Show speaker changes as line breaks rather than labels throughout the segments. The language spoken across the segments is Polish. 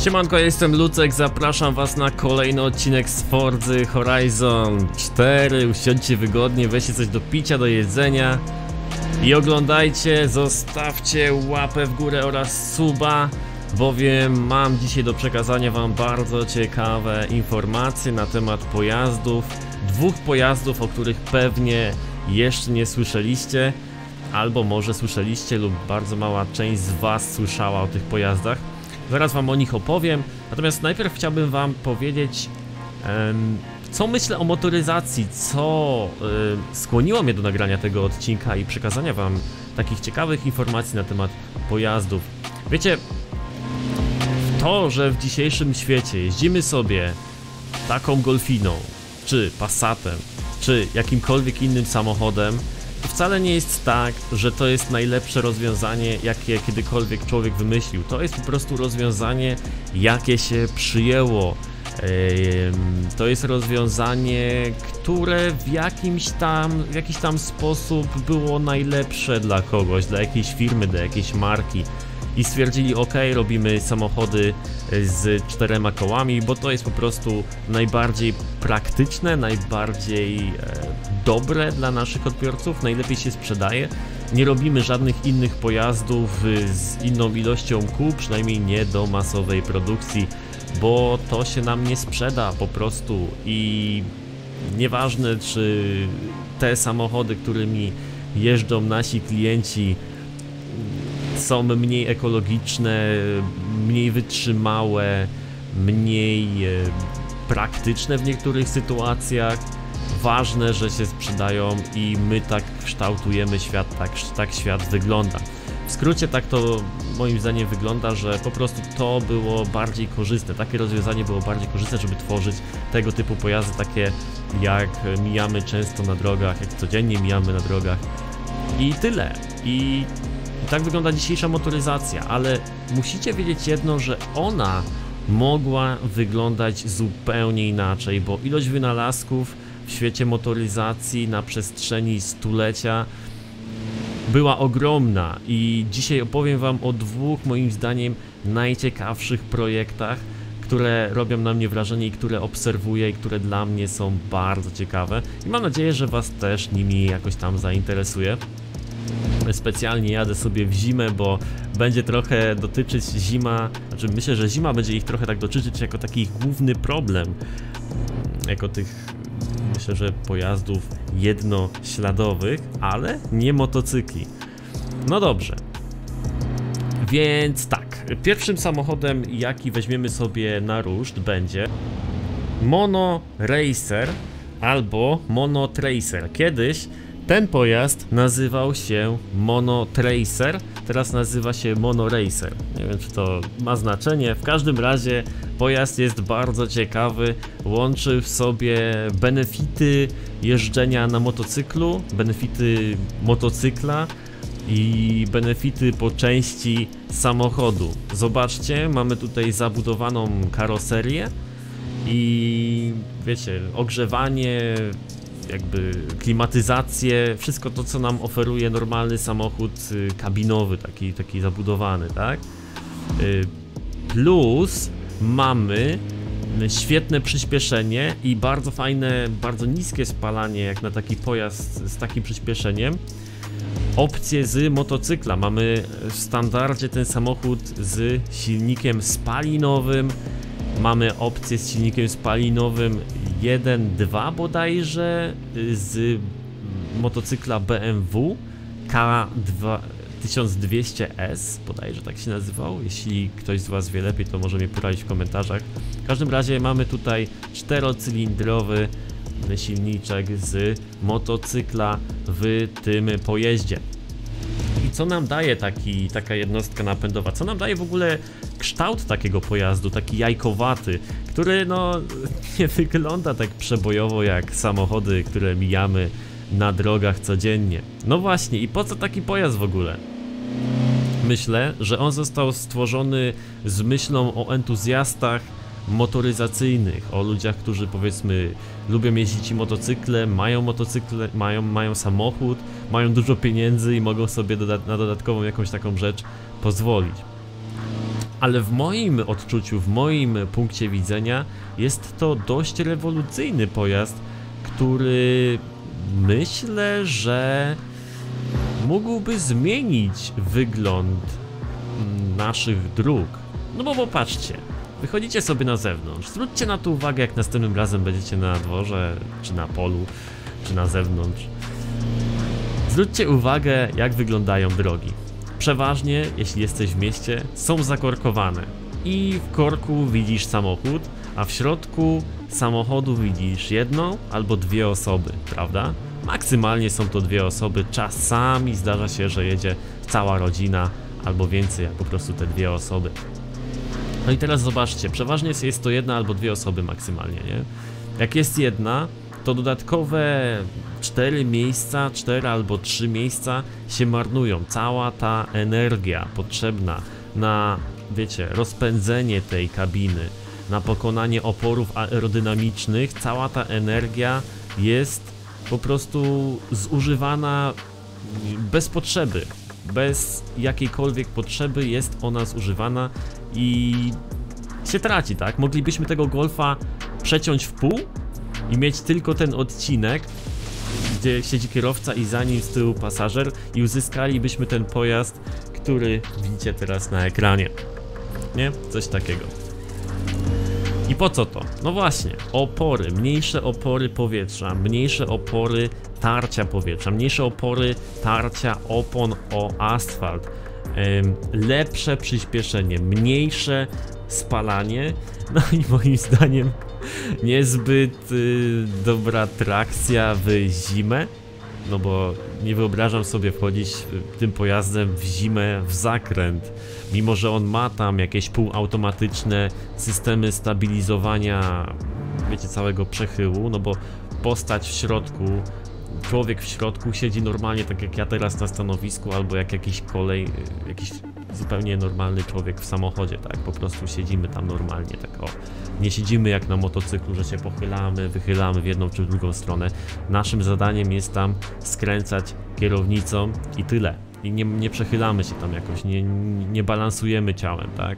Siemanko, ja jestem Lucek, zapraszam was na kolejny odcinek z Forzy Horizon 4. Usiądźcie wygodnie, weźcie coś do picia, do jedzenia i oglądajcie, zostawcie łapę w górę oraz suba, bowiem mam dzisiaj do przekazania wam bardzo ciekawe informacje na temat pojazdów, dwóch pojazdów, o których pewnie jeszcze nie słyszeliście, albo może słyszeliście lub bardzo mała część z was słyszała o tych pojazdach. Zaraz wam o nich opowiem, natomiast najpierw chciałbym wam powiedzieć, co myślę o motoryzacji, co skłoniło mnie do nagrania tego odcinka i przekazania wam takich ciekawych informacji na temat pojazdów. Wiecie, to, że w dzisiejszym świecie jeździmy sobie taką Golfiną, czy Passatem, czy jakimkolwiek innym samochodem, to wcale nie jest tak, że to jest najlepsze rozwiązanie, jakie kiedykolwiek człowiek wymyślił. To jest po prostu rozwiązanie, jakie się przyjęło. To jest rozwiązanie, które w jakiś tam sposób było najlepsze dla kogoś, dla jakiejś firmy, dla jakiejś marki. I stwierdzili, ok, robimy samochody z 4 kołami, bo to jest po prostu najbardziej praktyczne, najbardziej dobre dla naszych odbiorców, najlepiej się sprzedaje. Nie robimy żadnych innych pojazdów z inną ilością kół, przynajmniej nie do masowej produkcji, bo to się nam nie sprzeda po prostu i nieważne, czy te samochody, którymi jeżdżą nasi klienci, są mniej ekologiczne, mniej wytrzymałe, mniej praktyczne w niektórych sytuacjach. Ważne, że się sprzedają i my tak kształtujemy świat, tak świat wygląda. W skrócie tak to moim zdaniem wygląda, że po prostu to było bardziej korzystne. Takie rozwiązanie było bardziej korzystne, żeby tworzyć tego typu pojazdy, takie jak mijamy często na drogach, jak codziennie mijamy na drogach. I tyle. I tak wygląda dzisiejsza motoryzacja, ale musicie wiedzieć jedno, że ona mogła wyglądać zupełnie inaczej, bo ilość wynalazków w świecie motoryzacji na przestrzeni stulecia była ogromna i dzisiaj opowiem wam o dwóch moim zdaniem najciekawszych projektach, które robią na mnie wrażenie i które obserwuję i które dla mnie są bardzo ciekawe i mam nadzieję, że was też nimi jakoś tam zainteresuje. Specjalnie jadę sobie w zimę, bo będzie trochę dotyczyć zima, znaczy myślę, że zima będzie ich trochę tak dotyczyć jako taki ich główny problem, jako tych, myślę, że pojazdów jednośladowych, ale nie motocykli. No dobrze, więc tak, pierwszym samochodem, jaki weźmiemy sobie na ruszt, będzie Mono Racer albo Mono Tracer. Kiedyś ten pojazd nazywał się Mono Tracer, teraz nazywa się Mono Racer. Nie wiem, czy to ma znaczenie, w każdym razie pojazd jest bardzo ciekawy, łączy w sobie benefity jeżdżenia na motocyklu, benefity motocykla i benefity po części samochodu. Zobaczcie, mamy tutaj zabudowaną karoserię i wiecie, ogrzewanie, jakby klimatyzację, wszystko to, co nam oferuje normalny samochód kabinowy, taki zabudowany, tak? Plus mamy świetne przyspieszenie i bardzo fajne, bardzo niskie spalanie, jak na taki pojazd z takim przyspieszeniem. Opcje z motocykla. Mamy w standardzie ten samochód z silnikiem spalinowym. Mamy opcję z silnikiem spalinowym 1.2 bodajże z motocykla BMW K1200S, bodajże tak się nazywał. Jeśli ktoś z was wie lepiej, to może mnie poradzić w komentarzach. W każdym razie mamy tutaj 4-cylindrowy silniczek z motocykla w tym pojeździe. I co nam daje taka jednostka napędowa? Co nam daje w ogóle kształt takiego pojazdu, taki jajkowaty, który no nie wygląda tak przebojowo jak samochody, które mijamy na drogach codziennie. No właśnie, i po co taki pojazd w ogóle? Myślę, że on został stworzony z myślą o entuzjastach motoryzacyjnych, o ludziach, którzy powiedzmy lubią jeździć motocykle, mają samochód, mają dużo pieniędzy i mogą sobie na dodatkową jakąś taką rzecz pozwolić. Ale w moim odczuciu, w moim punkcie widzenia jest to dość rewolucyjny pojazd, który myślę, że mógłby zmienić wygląd naszych dróg. No bo popatrzcie, wychodzicie sobie na zewnątrz, zwróćcie na to uwagę, jak następnym razem będziecie na dworze, czy na polu, czy na zewnątrz. Zwróćcie uwagę, jak wyglądają drogi. Przeważnie, jeśli jesteś w mieście, są zakorkowane i w korku widzisz samochód, a w środku samochodu widzisz jedną albo dwie osoby, prawda? Maksymalnie są to dwie osoby, czasami zdarza się, że jedzie cała rodzina albo więcej, jak po prostu te dwie osoby. No i teraz zobaczcie, przeważnie jest to jedna albo dwie osoby maksymalnie, nie? Jak jest jedna, to dodatkowe 4 miejsca, 4 albo 3 miejsca się marnują. Cała ta energia potrzebna na, wiecie, rozpędzenie tej kabiny, na pokonanie oporów aerodynamicznych, cała ta energia jest po prostu zużywana bez potrzeby. Bez jakiejkolwiek potrzeby jest ona zużywana i się traci, tak? Moglibyśmy tego Golfa przeciąć w pół i mieć tylko ten odcinek, gdzie siedzi kierowca i za nim z tyłu pasażer, i uzyskalibyśmy ten pojazd, który widzicie teraz na ekranie. Nie? Coś takiego. I po co to? No właśnie, opory, mniejsze opory powietrza, mniejsze opory tarcia powietrza, mniejsze opory tarcia opon o asfalt, lepsze przyspieszenie, mniejsze spalanie, no i moim zdaniem niezbyt dobra trakcja w zimę, no bo nie wyobrażam sobie wchodzić tym pojazdem w zimę w zakręt, mimo że on ma tam jakieś półautomatyczne systemy stabilizowania, wiecie, całego przechyłu, no bo postać w środku, człowiek w środku siedzi normalnie tak jak ja teraz na stanowisku, albo jak jakiś jakiś zupełnie normalny człowiek w samochodzie, tak, po prostu siedzimy tam normalnie, tak o. Nie siedzimy jak na motocyklu, że się pochylamy, wychylamy w jedną czy w drugą stronę. Naszym zadaniem jest tam skręcać kierownicą i tyle. I nie przechylamy się tam jakoś, nie balansujemy ciałem, tak.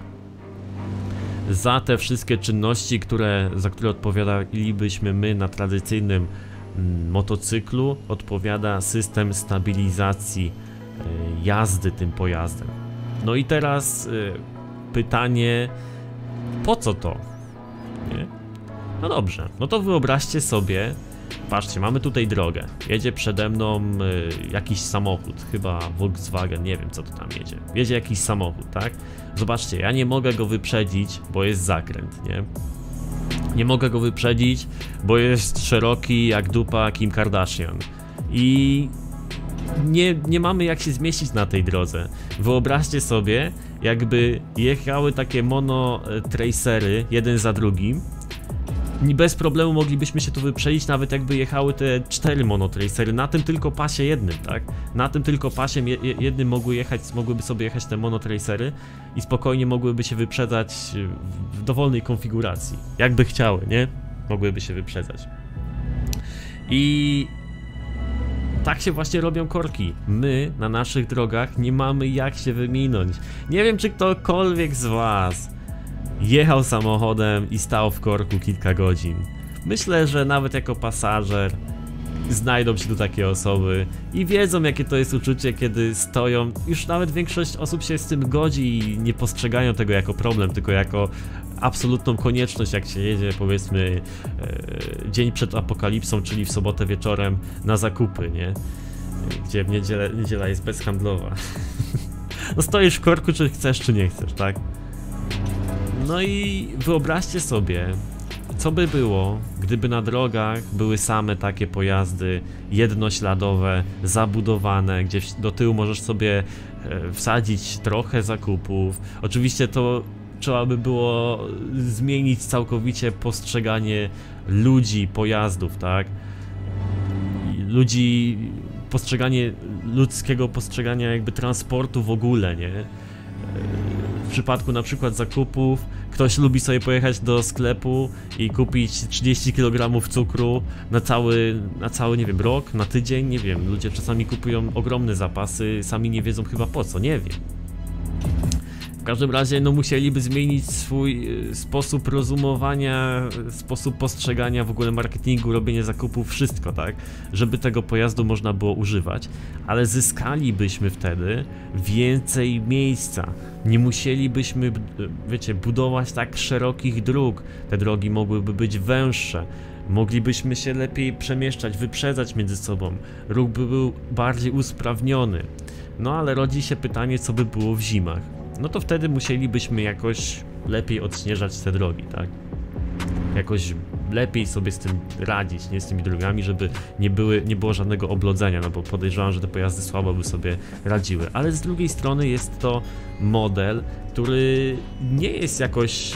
Za te wszystkie czynności, za które odpowiadalibyśmy my na tradycyjnym motocyklu, odpowiada system stabilizacji jazdy tym pojazdem. No i teraz pytanie, po co to? Nie? No dobrze, no to wyobraźcie sobie, patrzcie, mamy tutaj drogę, jedzie przede mną jakiś samochód, chyba Volkswagen, nie wiem co to tam jedzie, jedzie jakiś samochód, tak? Zobaczcie, ja nie mogę go wyprzedzić, bo jest zakręt, nie? Nie mogę go wyprzedzić, bo jest szeroki jak dupa Kim Kardashian i nie mamy jak się zmieścić na tej drodze. Wyobraźcie sobie, jakby jechały takie monotracery jeden za drugim. Bez problemu moglibyśmy się tu wyprzedzić, nawet jakby jechały te 4 monotracery na tym tylko pasie jednym, tak? Na tym tylko pasie jednym mogłyby sobie jechać te monotracery i spokojnie mogłyby się wyprzedzać w dowolnej konfiguracji. Jakby chciały, nie? Mogłyby się wyprzedzać. I tak się właśnie robią korki. My na naszych drogach nie mamy jak się wyminąć. Nie wiem, czy ktokolwiek z was jechał samochodem i stał w korku kilka godzin. Myślę, że nawet jako pasażer znajdą się tu takie osoby i wiedzą, jakie to jest uczucie, kiedy stoją. Już nawet większość osób się z tym godzi i nie postrzegają tego jako problem, tylko jako absolutną konieczność, jak się jedzie, powiedzmy, dzień przed apokalipsą, czyli w sobotę wieczorem na zakupy, nie? Gdzie w niedziela jest bezhandlowa. No stoisz w korku, czy chcesz, czy nie chcesz, tak? No i wyobraźcie sobie, co by było, gdyby na drogach były same takie pojazdy jednośladowe, zabudowane, gdzie do tyłu możesz sobie wsadzić trochę zakupów. Oczywiście to trzeba by było zmienić całkowicie postrzeganie ludzi, pojazdów, tak? Ludzi, ludzkiego postrzegania jakby transportu w ogóle, nie? W przypadku na przykład zakupów, ktoś lubi sobie pojechać do sklepu i kupić 30 kg cukru na cały, nie wiem, rok, na tydzień, nie wiem. Ludzie czasami kupują ogromne zapasy, sami nie wiedzą chyba po co, nie wiem. każdym razie no musieliby zmienić swój sposób rozumowania, sposób postrzegania w ogóle marketingu, robienie zakupów, wszystko, tak? Żeby tego pojazdu można było używać, ale zyskalibyśmy wtedy więcej miejsca. Nie musielibyśmy, wiecie, budować tak szerokich dróg. Te drogi mogłyby być węższe. Moglibyśmy się lepiej przemieszczać, wyprzedzać między sobą. Ruch by był bardziej usprawniony. No ale rodzi się pytanie, co by było w zimach. No to wtedy musielibyśmy jakoś lepiej odśnieżać te drogi, tak? Jakoś lepiej sobie z tym radzić, nie z tymi drogami, żeby nie było żadnego oblodzenia, no bo podejrzewam, że te pojazdy słabo by sobie radziły. Ale z drugiej strony jest to model, który nie jest jakoś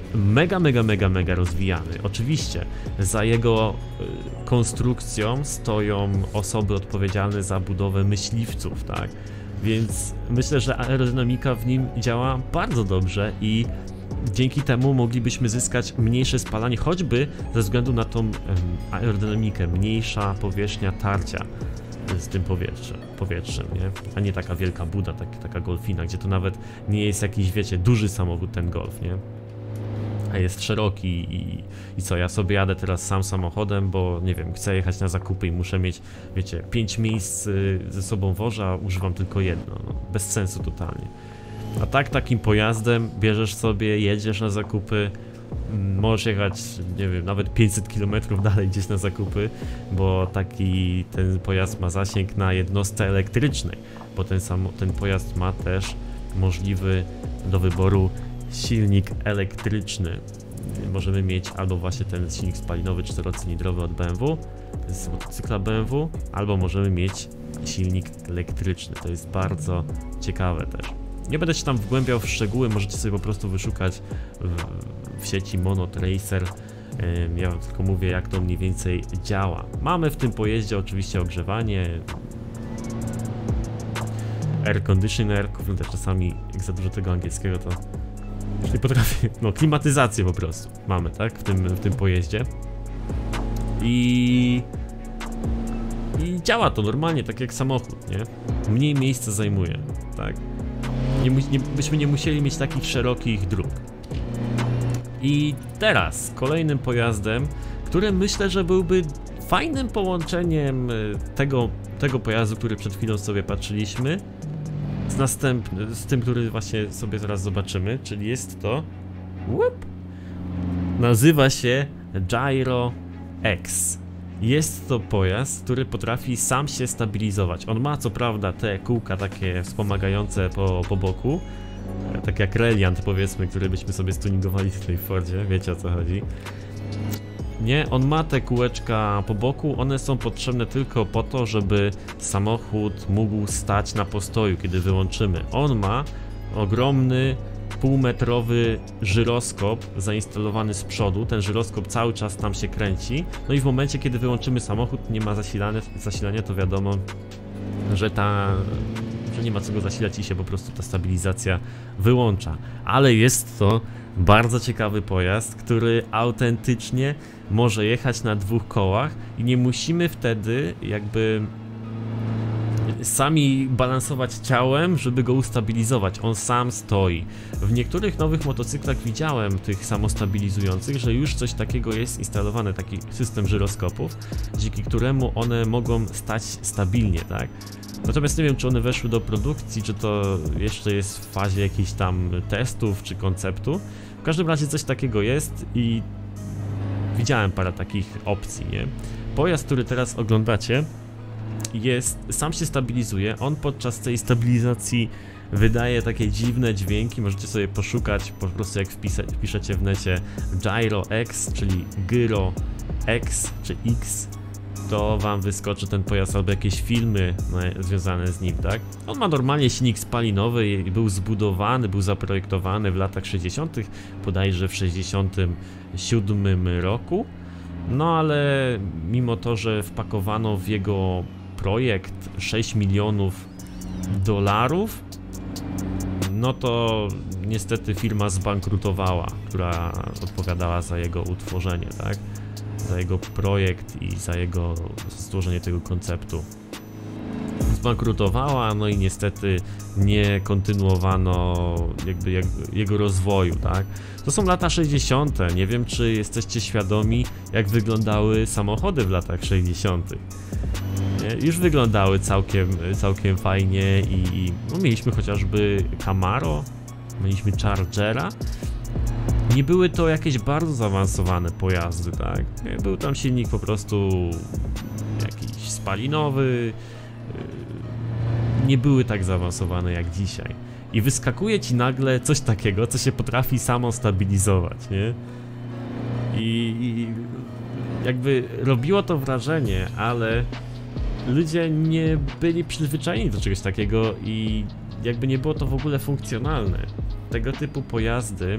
mega rozwijany. Oczywiście za jego konstrukcją stoją osoby odpowiedzialne za budowę myśliwców, tak? Więc myślę, że aerodynamika w nim działa bardzo dobrze i dzięki temu moglibyśmy zyskać mniejsze spalanie, choćby ze względu na tą aerodynamikę, mniejsza powierzchnia tarcia z tym powietrzem, nie? A nie taka wielka buda, taka golfina, gdzie to nawet nie jest jakiś, wiecie, duży samochód ten Golf, nie? A jest szeroki i co, ja sobie jadę teraz sam samochodem, bo nie wiem, chcę jechać na zakupy i muszę mieć, wiecie, 5 miejsc ze sobą wożę, a używam tylko jedno, no, bez sensu totalnie. A tak, takim pojazdem bierzesz sobie, jedziesz na zakupy, możesz jechać, nie wiem, nawet 500 km dalej gdzieś na zakupy, bo ten pojazd ma zasięg na jednostce elektrycznej, bo ten pojazd ma też możliwy do wyboru silnik elektryczny. Możemy mieć albo właśnie ten silnik spalinowy 4-cylindrowy od BMW, z motocykla BMW, albo możemy mieć silnik elektryczny. To jest bardzo ciekawe też. Nie będę się tam wgłębiał w szczegóły, możecie sobie po prostu wyszukać w sieci Mono Tracer. Ja tylko mówię, jak to mniej więcej działa. Mamy w tym pojeździe oczywiście ogrzewanie, air conditioner, kurde, czasami jak za dużo tego angielskiego to już nie potrafię, no klimatyzację po prostu mamy, tak, w tym pojeździe i działa to normalnie, tak jak samochód, nie? Mniej miejsca zajmuje, tak? Byśmy nie musieli mieć takich szerokich dróg. I teraz kolejnym pojazdem, który myślę, że byłby fajnym połączeniem tego pojazdu, który przed chwilą sobie patrzyliśmy, z tym, który właśnie sobie zaraz zobaczymy, czyli jest to nazywa się Gyro X. Jest to pojazd, który potrafi sam się stabilizować. On ma co prawda te kółka takie wspomagające po boku, tak jak Reliant, powiedzmy, który byśmy sobie stuningowali w tej Fordzie, wiecie o co chodzi. Nie, on ma te kółeczka po boku, one są potrzebne tylko po to, żeby samochód mógł stać na postoju, kiedy wyłączymy. On ma ogromny, półmetrowy żyroskop zainstalowany z przodu, ten żyroskop cały czas tam się kręci, no i w momencie, kiedy wyłączymy samochód, nie ma zasilania, to wiadomo, że nie ma co go zasilać i się po prostu ta stabilizacja wyłącza. Ale jest to bardzo ciekawy pojazd, który autentycznie może jechać na 2 kołach i nie musimy wtedy jakby sami balansować ciałem, żeby go ustabilizować. On sam stoi. W niektórych nowych motocyklach widziałem tych samostabilizujących, że już coś takiego jest instalowane, taki system żyroskopów, dzięki któremu one mogą stać stabilnie, tak? Natomiast nie wiem, czy one weszły do produkcji, czy to jeszcze jest w fazie jakichś tam testów, czy konceptu. W każdym razie coś takiego jest i widziałem parę takich opcji, nie? Pojazd, który teraz oglądacie, sam się stabilizuje, on podczas tej stabilizacji wydaje takie dziwne dźwięki, możecie sobie poszukać, po prostu jak wpiszecie w necie Gyro X, czyli Gyro X czy X, to wam wyskoczy ten pojazd albo jakieś filmy związane z nim, tak? On ma normalnie silnik spalinowy i był zbudowany, był zaprojektowany w latach 60., bodajże w 67 roku. No ale mimo to, że wpakowano w jego projekt 6 milionów dolarów, no to niestety firma zbankrutowała, która odpowiadała za jego utworzenie, tak? Za jego projekt i za jego stworzenie tego konceptu. zbankrutowała, no i niestety nie kontynuowano jakby jego rozwoju, tak? To są lata 60. Nie wiem, czy jesteście świadomi, jak wyglądały samochody w latach 60. Już wyglądały całkiem fajnie i no, mieliśmy chociażby Camaro, mieliśmy Chargera. Nie były to jakieś bardzo zaawansowane pojazdy, tak? Był tam silnik po prostu jakiś spalinowy, nie były tak zaawansowane jak dzisiaj. I wyskakuje ci nagle coś takiego, co się potrafi samo stabilizować, nie? I jakby robiło to wrażenie, ale ludzie nie byli przyzwyczajeni do czegoś takiego i jakby nie było to w ogóle funkcjonalne. Tego typu pojazdy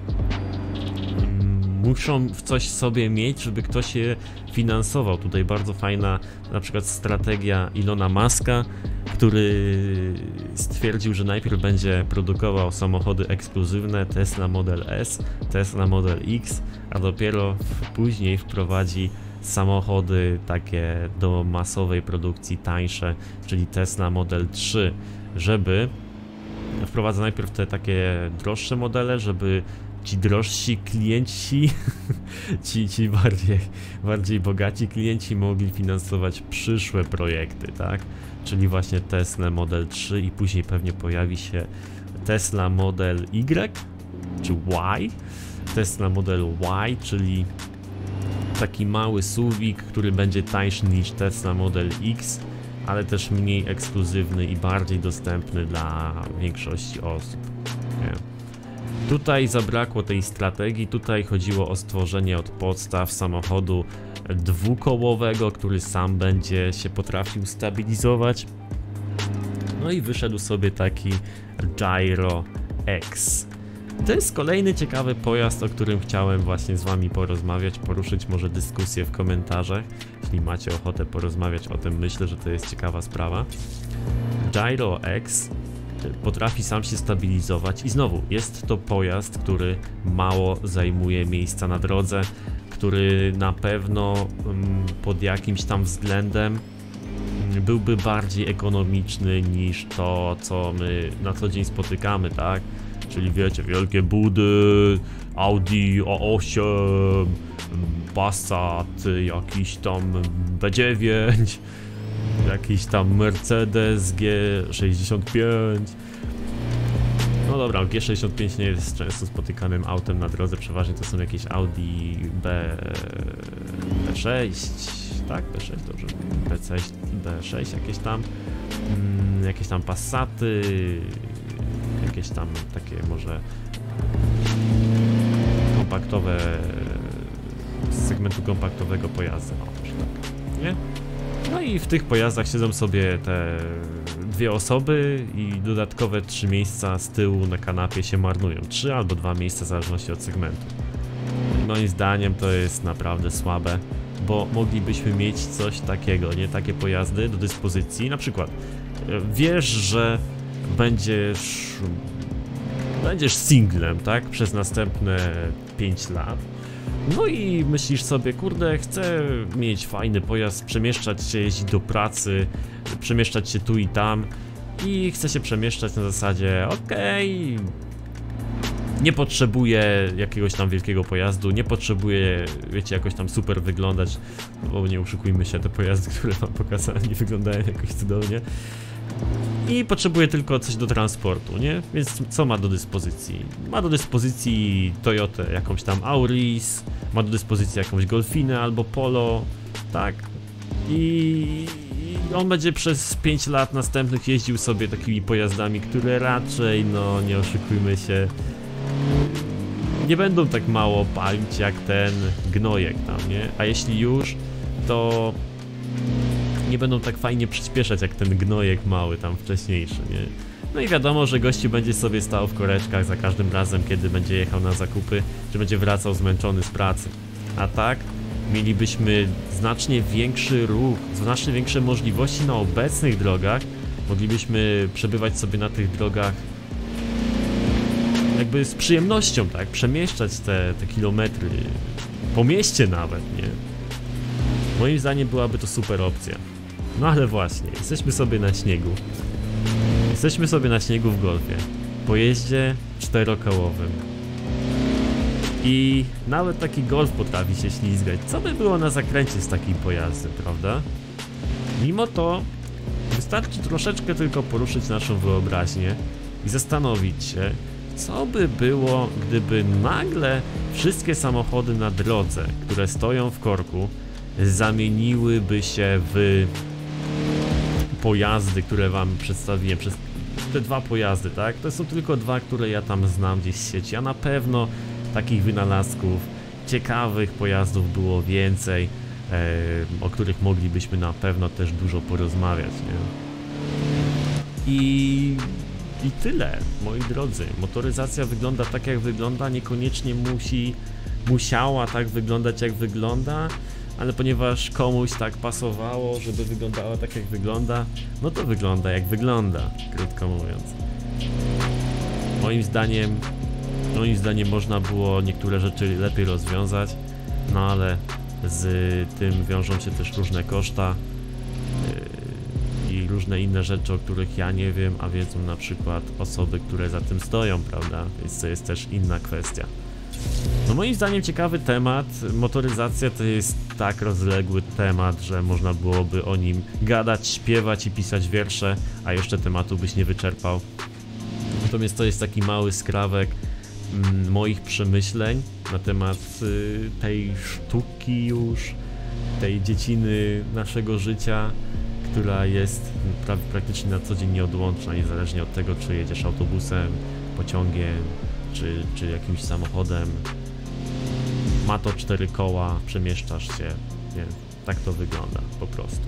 muszą w coś sobie mieć, żeby ktoś je finansował. Tutaj bardzo fajna na przykład strategia Elona Muska, który stwierdził, że najpierw będzie produkował samochody ekskluzywne Tesla Model S, Tesla Model X, a dopiero później wprowadzi samochody takie do masowej produkcji tańsze, czyli Tesla Model 3, żeby wprowadza najpierw te takie droższe modele, żeby ci drożsi klienci, ci bardziej bogaci klienci mogli finansować przyszłe projekty, tak? Czyli właśnie Tesla Model 3 i później pewnie pojawi się Tesla Model Y czy Y, Tesla Model Y, czyli taki mały SUV-ik, który będzie tańszy niż Tesla Model X, ale też mniej ekskluzywny i bardziej dostępny dla większości osób. Nie? Tutaj zabrakło tej strategii, tutaj chodziło o stworzenie od podstaw samochodu dwukołowego, który sam będzie się potrafił stabilizować. No i wyszedł sobie taki Gyro X. To jest kolejny ciekawy pojazd, o którym chciałem właśnie z wami porozmawiać, poruszyć może dyskusję w komentarzach. Jeśli macie ochotę porozmawiać o tym, myślę, że to jest ciekawa sprawa. Gyro X potrafi sam się stabilizować i znowu jest to pojazd, który mało zajmuje miejsca na drodze, który na pewno pod jakimś tam względem byłby bardziej ekonomiczny niż to, co my na co dzień spotykamy, tak? Czyli wiecie, wielkie budy, Audi A8, Passat, jakiś tam B9, jakiś tam Mercedes G65. No dobra, G65 nie jest często spotykanym autem na drodze, przeważnie to są jakieś Audi B6, tak? B6, dobrze, B6 jakieś tam Passaty, jakieś tam takie może kompaktowe, z segmentu kompaktowego pojazdy, no może tak, nie? No i w tych pojazdach siedzą sobie te dwie osoby i dodatkowe 3 miejsca z tyłu na kanapie się marnują. 3 albo 2 miejsca w zależności od segmentu. Moim zdaniem to jest naprawdę słabe, bo moglibyśmy mieć coś takiego, nie? Takie pojazdy do dyspozycji. Na przykład wiesz, że będziesz singlem, tak? Przez następne 5 lat. No i myślisz sobie, kurde, chcę mieć fajny pojazd, przemieszczać się, jeździć do pracy, przemieszczać się tu i tam i chcę się przemieszczać na zasadzie, okej, nie potrzebuję jakiegoś tam wielkiego pojazdu, nie potrzebuję, wiecie, jakoś tam super wyglądać, bo nie oszukujmy się, te pojazdy, które wam pokazałem, nie wyglądają jakoś cudownie. I potrzebuje tylko coś do transportu, nie? Więc co ma do dyspozycji? Ma do dyspozycji Toyotę, jakąś tam Auris, ma do dyspozycji jakąś Golfinę albo Polo, tak? I on będzie przez 5 lat następnych jeździł sobie takimi pojazdami, które raczej, no nie oszukujmy się, nie będą tak mało palić jak ten gnojek tam, nie? A jeśli już, to nie będą tak fajnie przyspieszać jak ten gnojek mały tam wcześniejszy, nie? No i wiadomo, że gościu będzie sobie stał w koreczkach za każdym razem, kiedy będzie jechał na zakupy, że będzie wracał zmęczony z pracy. A tak mielibyśmy znacznie większy ruch, znacznie większe możliwości na obecnych drogach. Moglibyśmy przebywać sobie na tych drogach jakby z przyjemnością, tak? Przemieszczać te kilometry po mieście nawet, nie? Moim zdaniem byłaby to super opcja. No ale właśnie, jesteśmy sobie na śniegu. Jesteśmy sobie na śniegu w golfie. Po jeździe czterokołowym. I nawet taki golf potrafi się ślizgać. Co by było na zakręcie z takim pojazdem, prawda? Mimo to wystarczy troszeczkę tylko poruszyć naszą wyobraźnię i zastanowić się, co by było, gdyby nagle wszystkie samochody na drodze, które stoją w korku, zamieniłyby się w pojazdy, które wam przedstawiłem, przez te dwa pojazdy, tak? To są tylko dwa, które ja tam znam gdzieś w sieci, a na pewno takich wynalazków, ciekawych pojazdów było więcej, o których moglibyśmy na pewno też dużo porozmawiać, nie? I tyle, moi drodzy. Motoryzacja wygląda tak, jak wygląda, niekoniecznie musiała tak wyglądać, jak wygląda, ale ponieważ komuś tak pasowało, żeby wyglądała tak, jak wygląda, no to wygląda, jak wygląda, krótko mówiąc. Moim zdaniem można było niektóre rzeczy lepiej rozwiązać, no ale z tym wiążą się też różne koszta i różne inne rzeczy, o których ja nie wiem, a wiedzą na przykład osoby, które za tym stoją, prawda? Więc to jest też inna kwestia. No moim zdaniem ciekawy temat. Motoryzacja to jest tak rozległy temat, że można byłoby o nim gadać, śpiewać i pisać wiersze, a jeszcze tematu byś nie wyczerpał. Natomiast to jest taki mały skrawek moich przemyśleń na temat tej sztuki już, tej dziedziny naszego życia, która jest praktycznie na co dzień nieodłączna, niezależnie od tego, czy jedziesz autobusem, pociągiem, czy jakimś samochodem. Ma to 4 koła, przemieszczasz się, więc tak to wygląda po prostu.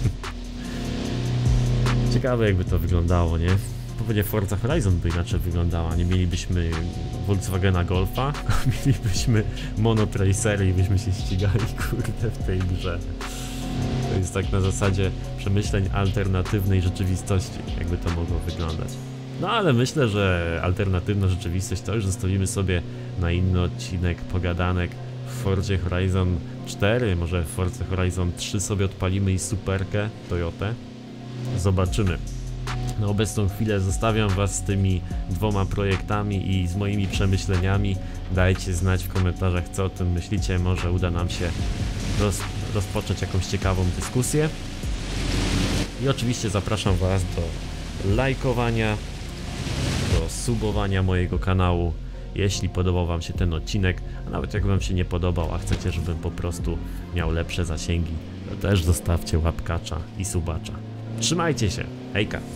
Ciekawe, jakby to wyglądało, nie? Pewnie Forza Horizon by inaczej wyglądała. Nie mielibyśmy Volkswagena Golfa, mielibyśmy monotracery i byśmy się ścigali, kurde, w tej grze. To jest tak na zasadzie przemyśleń alternatywnej rzeczywistości, jakby to mogło wyglądać. No ale myślę, że alternatywna rzeczywistość to już zostawimy sobie na inny odcinek pogadanek w Forzie Horizon 4, może w Forzie Horizon 3 sobie odpalimy i superkę Toyotę. Zobaczymy. Na obecną chwilę zostawiam was z tymi dwoma projektami i z moimi przemyśleniami. Dajcie znać w komentarzach, co o tym myślicie, może uda nam się rozpocząć jakąś ciekawą dyskusję. I oczywiście zapraszam was do lajkowania, do subowania mojego kanału, jeśli podobał wam się ten odcinek, a nawet jak wam się nie podobał, a chcecie, żebym po prostu miał lepsze zasięgi, to też zostawcie łapkacza i subacza. Trzymajcie się, hejka!